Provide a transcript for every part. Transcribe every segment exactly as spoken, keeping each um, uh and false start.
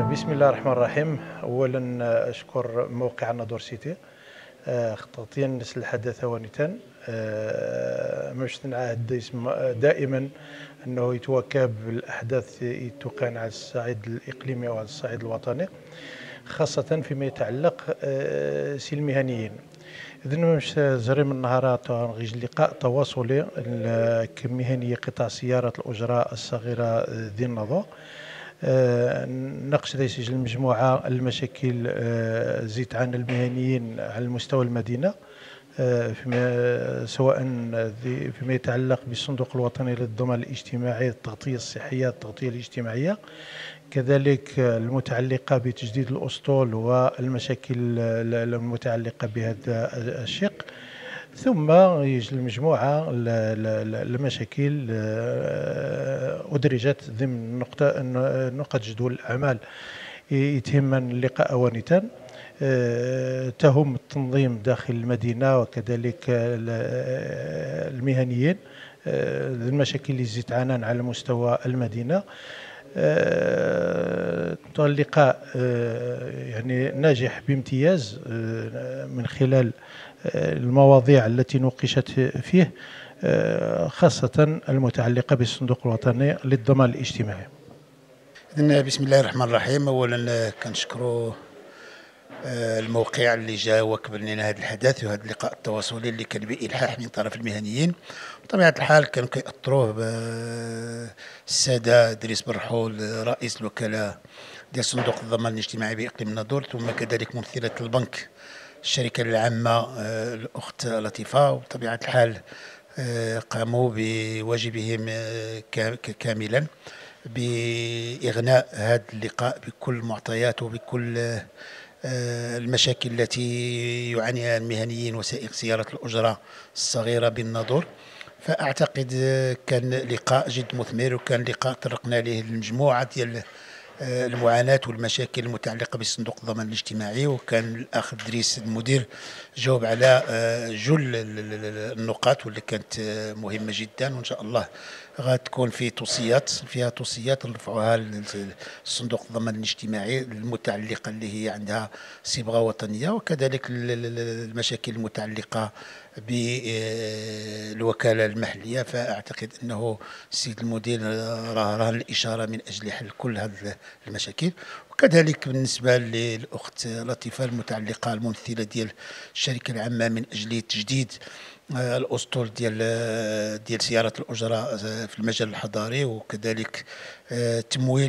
بسم الله الرحمن الرحيم. اولا اشكر موقع الناظور سيتي خططيا نسل الحدث ونتان مش نعهد دائما انه يتواكب الاحداث يتوقعن على الصعيد الاقليمي وعلى الصعيد الوطني، خاصه فيما يتعلق سي المهنيين. إذن مش زري من النهارات غيج لقاء تواصلي كمهنية قطاع سيارة الأجرة الصغيرة ذي النظر. ناقش رئيس المجموعة المشاكل زيت عن المهنيين على مستوى المدينة، فيما سواء فيما يتعلق بالصندوق الوطني للضمان الاجتماعي، التغطية الصحية، التغطية الاجتماعية، كذلك المتعلقة بتجديد الأسطول والمشاكل المتعلقة بهذا الشق، ثم يجي المجموعة المشاكل أدرجت ضمن نقطة نقط جدول الأعمال يتم اللقاء أوانيتا تهم التنظيم داخل المدينة وكذلك المهنيين، المشاكل اللي زيت عنان على مستوى المدينة. اللقاء يعني ناجح بامتياز من خلال المواضيع التي نوقشت فيه، خاصة المتعلقة بالصندوق الوطني للضمان الاجتماعي. إذن بسم الله الرحمن الرحيم. أولا كنشكروا الموقع اللي جا وكبر لنا هذا الحدث وهذا اللقاء التواصلي اللي كان بإلحاح من طرف المهنيين. بطبيعة الحال كانوا كيأطروه السادة إدريس برحول رئيس الوكالة ديال صندوق الضمان الاجتماعي بإقليم الناظور، ثم كذلك ممثلة البنك الشركة العامة الأخت لطيفة. وبطبيعة الحال قاموا بواجبهم كاملا بإغناء هذا اللقاء بكل معطياته وبكل المشاكل التي يعانيها المهنيين وسائق سيارة الأجرة الصغيرة بالناظور. فأعتقد كان لقاء جد مثمر، وكان لقاء طرقنا له المجموعة ديال المعاناة والمشاكل المتعلقة بالصندوق الضمان الاجتماعي، وكان الأخ إدريس المدير جاوب على جل النقاط واللي كانت مهمة جدا، وإن شاء الله غتكون في توصيات فيها توصيات نرفعوها للصندوق الضمان الاجتماعي المتعلقة اللي هي عندها صبغة وطنية، وكذلك المشاكل المتعلقة بالوكالة المحلية. فأعتقد أنه السيد المدير راه راه الإشارة من أجل حل كل هذه المشاكل. وكذلك بالنسبة للأخت لطيفة المتعلقة الممثلة ديال الشركة العامة من أجل تجديد الأسطول ديال ديال سيارة الأجرة في المجال الحضاري، وكذلك تمويل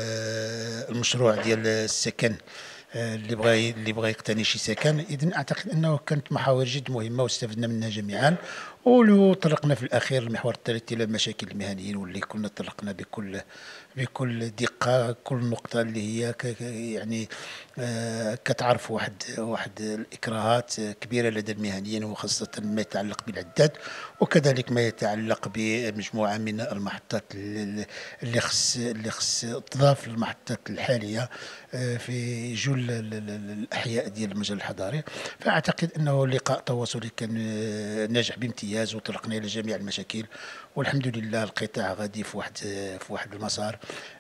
المشروع ديال السكن اللي بغى اللي بغى يقتني شي سكن. اذن اعتقد انه كانت محاور جد مهمه واستفدنا منها جميعا، وطرقنا في الاخير المحور الثالث الى مشاكل المهنيين واللي كنا طرقنا بكل بكل دقه كل نقطه اللي هي يعني آه كتعرف واحد واحد الاكراهات كبيره لدى المهنيين، وخاصه ما يتعلق بالعداد، وكذلك ما يتعلق بمجموعه من المحطات اللي خص اللي خص تضاف للمحطات الحاليه في جل الاحياء ديال المجال الحضاري. فاعتقد انه لقاء تواصلي كان ناجح بامتياز، وطرقنا الى جميع المشاكل، والحمد لله القطاع غادي في واحد في واحد المسار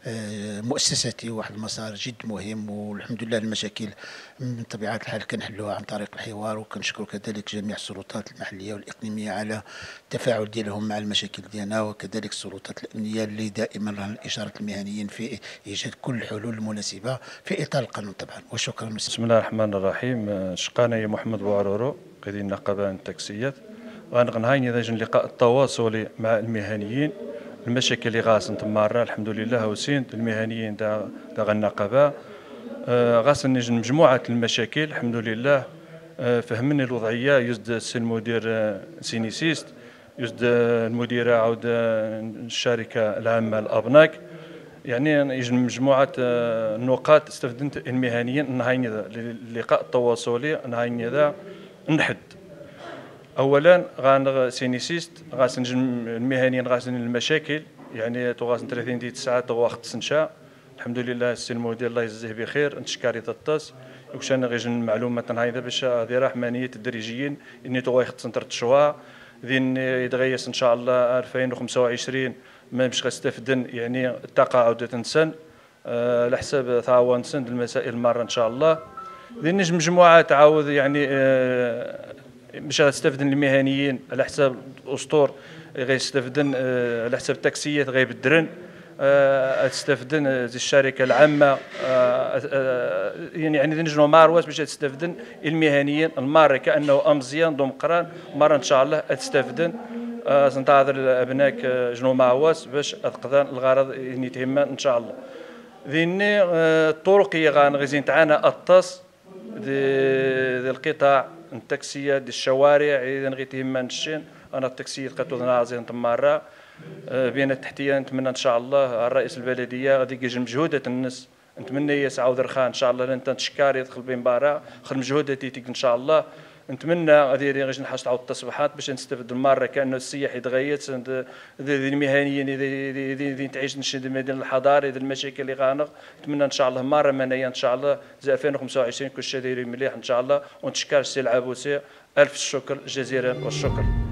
مؤسساتي، واحد المسار جد مهم، والحمد لله المشاكل من طبيعه الحال كنحلوها عن طريق الحوار. وكنشكر كذلك جميع السلطات المحليه والاقليميه على التفاعل ديالهم مع المشاكل ديالنا، وكذلك السلطات الامنيه اللي دائما راهن اشاره المهنيين في ايجاد كل الحلول المناسبه في اطار القانون طبعا. وشكرا. بسم الله الرحمن الرحيم. شقانا محمد بوعرورو قيادي النقابه التاكسيات، غنغنهايني ذا اللقاء التواصلي مع المهنيين. المشاكل اللي غاسن تمارا الحمد لله وسين المهنيين دا دا النقابه غاسن نجم مجموعه المشاكل الحمد لله. فهمني الوضعيه يزد السي المدير سينيسيست، يزد المديره عود الشركه العامه الابناك، يعني يجي مجموعه النقاط استفدت المهنيين. نهايني ذا اللقاء التواصلي نهايني ذا نحد اولا غان سينيسيست غاس نجم المهنيين غاسن المشاكل، يعني تو غاس ثلاثين دي تسعة تو وقت سنشا الحمد لله. السي المدير الله يجزيه بخير نتشكاري تطاس وكش انا غير المعلومات هايذا باش هذه رحمانيه التدريجيين اني تو يختص نتر تشوا ذين يتغيس ان شاء الله ألفين وخمسة وعشرين ما مش غستفدن يعني الطاقه عوده تنسن على حساب تعاون سند المسائل المره ان شاء الله. لان مجموعه تعاود يعني باش غتستافدن المهنيين على حساب الاسطور، غيستافدن على حساب التاكسيات غيبدرن، تستافدن الشركه العامه، يعني يعني نجنوا مارواس باش تستافدن المهنيين المار كانه امزيان دوم قران مره ان شاء الله تستافدن. سنتظر ابنائك جنو مارواس باش تقضان الغرض اللي تهمنا ان شاء الله. ذيني الطرقيه غنغزين تعانا الطاس دي القطاع التاكسيات دي الشوارع اذا غي تهمنا الشين. انا التاكسيات قد نازين تمارا بين التحتيه. نتمنى ان شاء الله الرئيس البلديه غادي يجي مجهودات الناس، نتمنى يسعى ودرخان ان شاء الله لان تشكار يدخل بين بارا خل مجهودات تيك ان شاء الله. نتمنى غادي غادي نحاس تعاود التصبيحات باش نستافد المره كانه السياح يتغيث المهنيين اللي تعيش نشد المدينه الحضاري المشاكل اللي غانغ. نتمنى ان شاء الله مره منايا ان شاء الله زي ألفين وخمسة وعشرين كل شيء داير مليح ان شاء الله. ونتشكر السي العبوسي الف الشكر جزيلا والشكر.